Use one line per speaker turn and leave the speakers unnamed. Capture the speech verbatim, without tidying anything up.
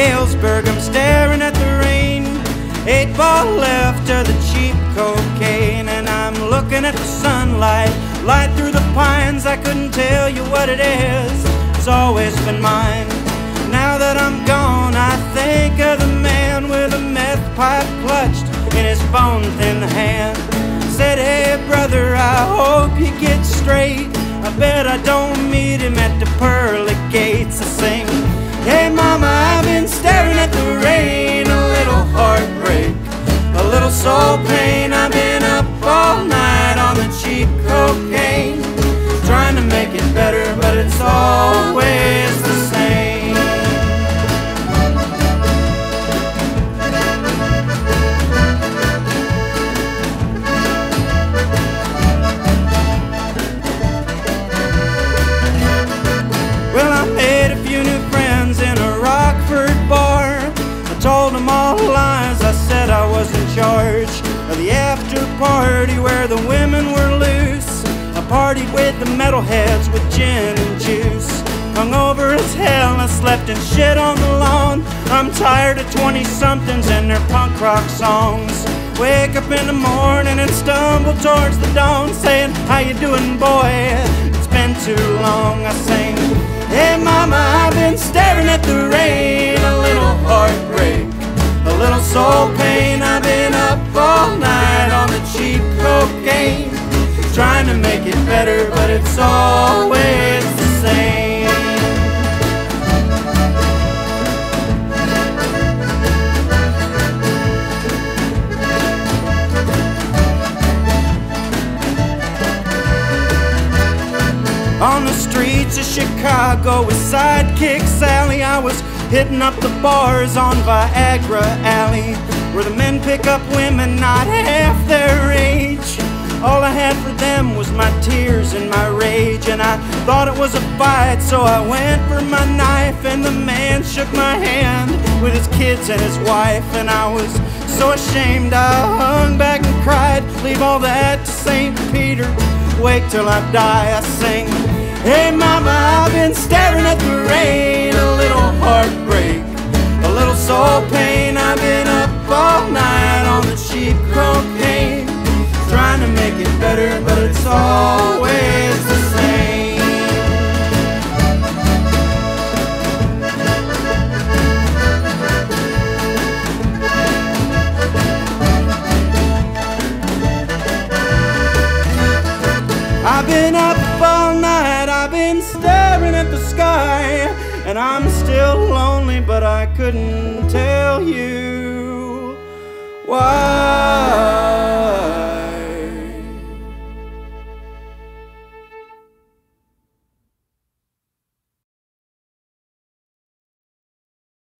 Galesburg, I'm staring at the rain. Eight ball left of the cheap cocaine, and I'm looking at the sunlight light through the pines. I couldn't tell you what it is, it's always been mine. Now that I'm gone, I think of the man with a meth pipe clutched in his bone-thin hand. Said, hey brother, I hope you get straight. I bet I don't meet him at the pearly gates. I sing, hey mama, I've been staring at the rain. A little heartbreak, a little soul pain. I've been up all night on the cheap cocaine, trying to make it better, but it's always the same. Well, I made a few new friends in a Rockford bar. I told them all lies, I said I was in charge of the after party where the women were loose. I partied with the metalheads with gin and juice. Hungover as hell, I slept and shit on the lawn. I'm tired of twenty-somethings and their punk rock songs. Wake up in the morning and stumble towards the dawn, saying, how you doing, boy? It's been too long. I sing, hey mama, I've been staring at the rain. A little heartbreak, a little soul pain. I've been up all night on the cheap cocaine, trying to make it better, but it's always the same. On the streets of Chicago with Sidekick Sally, I was hitting up the bars on Viagra Alley, where the men pick up women not half their age. All I had for them was my tears and my rage, and I thought it was a fight, so I went for my knife. And the man shook my hand with his kids and his wife, and I was so ashamed I hung back and cried. Leave all that to Saint Peter, wait till I die. I sing, hey mama, I've been staring at the rain. A little heartbreak, a little soul pain. I've been up all night on the cheap cocaine, trying to make it better, but it's always the same. I've been up all night, I've been staring at the sky, and I'm still lonely, but I couldn't tell you why.